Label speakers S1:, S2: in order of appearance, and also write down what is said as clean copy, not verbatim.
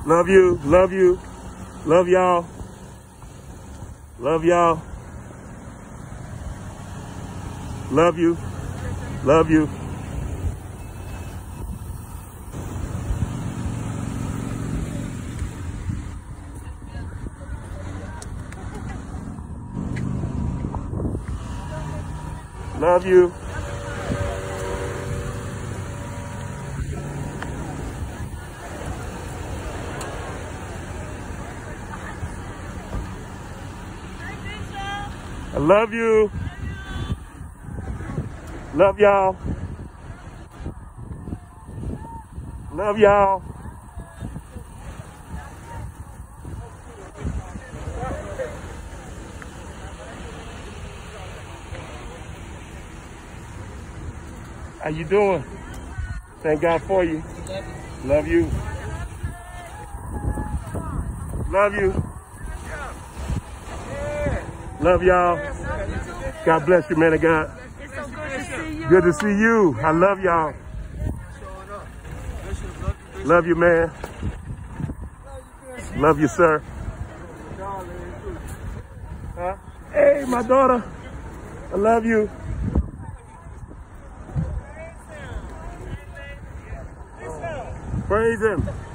S1: Love you. Love you. Love y'all. Love y'all. Love you. Love you. Love you. I love you. Love y'all. Love y'all. How you doing? Thank God for you. Love you. Love you. Love y'all. God bless you, man of God.
S2: It's so good to see you.
S1: Good to see you. I love y'all. Love you, man. Love you, sir. Huh? Hey, my daughter. I love you. Praise him.